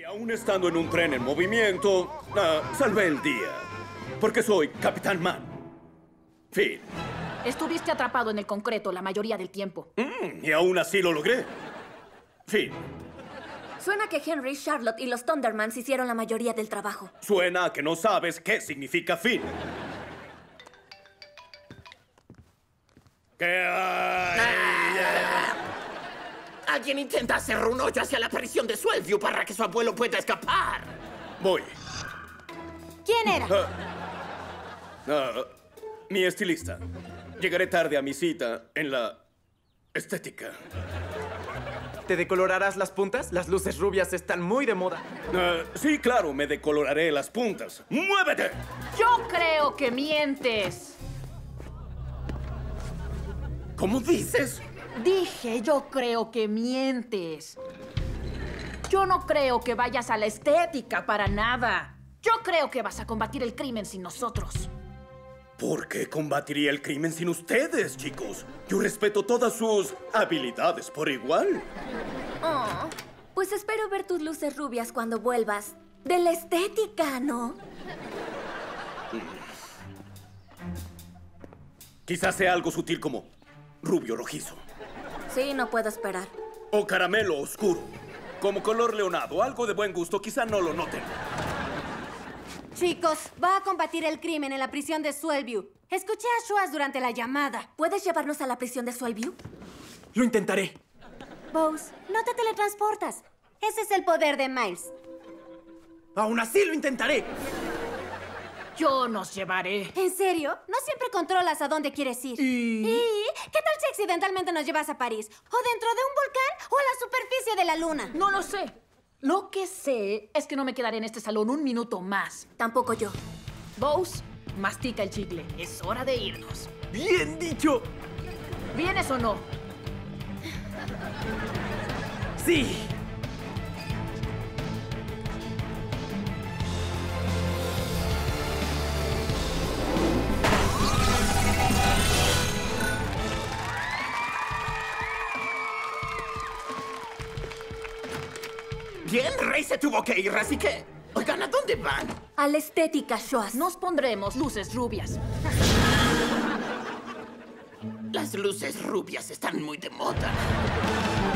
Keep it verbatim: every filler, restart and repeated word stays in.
aún estando en un tren en movimiento, uh, salvé el día. Porque soy Capitán Man. Fin. Estuviste atrapado en el concreto la mayoría del tiempo. Mm, y aún así lo logré. Fin. Suena que Henry, Charlotte y los Thundermans hicieron la mayoría del trabajo. Suena a que no sabes qué significa fin. ¿Qué hay? Ah. Alguien intenta hacer un hoyo hacia la prisión de Swellview para que su abuelo pueda escapar. Voy. ¿Quién era? Uh, uh, mi estilista. Llegaré tarde a mi cita en la estética. ¿Te decolorarás las puntas? Las luces rubias están muy de moda. Uh, sí, claro, me decoloraré las puntas. ¡Muévete! Yo creo que mientes. ¿Cómo dices? Dije, yo creo que mientes. Yo no creo que vayas a la estética para nada. Yo creo que vas a combatir el crimen sin nosotros. ¿Por qué combatiría el crimen sin ustedes, chicos? Yo respeto todas sus habilidades por igual. Oh, pues espero ver tus luces rubias cuando vuelvas de la estética, ¿no? Quizás sea algo sutil como rubio rojizo. Sí, no puedo esperar. O caramelo oscuro. Como color leonado, algo de buen gusto, quizá no lo noten. Chicos, va a combatir el crimen en la prisión de Swellview. Escuché a Schwartz durante la llamada. ¿Puedes llevarnos a la prisión de Swellview? Lo intentaré. Bose, no te teletransportas. Ese es el poder de Miles. Aún así lo intentaré. Yo nos llevaré. ¿En serio? No siempre controlas a dónde quieres ir. ¿Y? ¿Y qué tal si accidentalmente nos llevas a París? ¿O dentro de un volcán o a la superficie de la luna? No lo sé. Lo que sé es que no me quedaré en este salón un minuto más. Tampoco yo. Bose, mastica el chicle. Es hora de irnos. ¡Bien dicho! ¿Vienes o no? ¡Sí! Bien, Rey se tuvo que ir, así que... Oigan, ¿a dónde van? A la estética, Schwartz. Nos pondremos luces rubias. Las luces rubias están muy de moda.